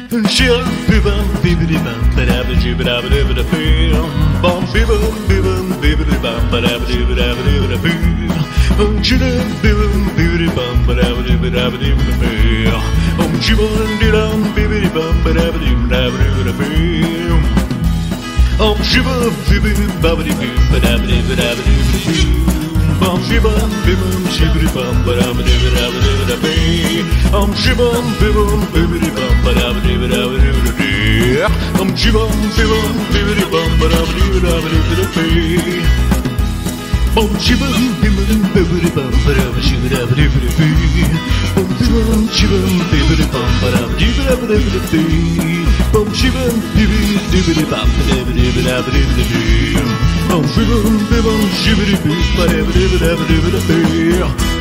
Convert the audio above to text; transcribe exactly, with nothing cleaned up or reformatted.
Shim, bibum, bibbidi bum, ba-dabba jibba dabba dabba bim. Bum, bibum, bibum, bibbidi bum, ba-dabba dibba dabba dabba bim. Um, chidum, bibum, bibbidi bum, ba-dabba dibba dabba dabba bim. Um, chibum, didum, bibbidi bum, ba-dabba dibba dabba dabba bim. Um, shibum, bibum, babbidi bim, ba-dabba dibba dabba dabba bim. Bum, shibum, bibum, shibbidi bum, ba-dabba dibba dabba dabba bim. Um, shibum, bibum, bibbidi bum, ba-dabba dibba dabba dabba bim. Um, shibum, bibum, bibbidi bum, ba-dabba dibba dabba dabba bim. Um, shibum, bibum, bibbidi bum, ba-dabba shibba dabba dabba bim. Um, shibum, shibum, bibbidi bum, ba-dabba dibba dabba dabba bim. Um, shibum, bibbidi dibbidi bum, ba-dabba dibba dabba dabba bim. Um, shibum, bibum, shibbidi bum, ba-dabba dibba dabba dabba bim.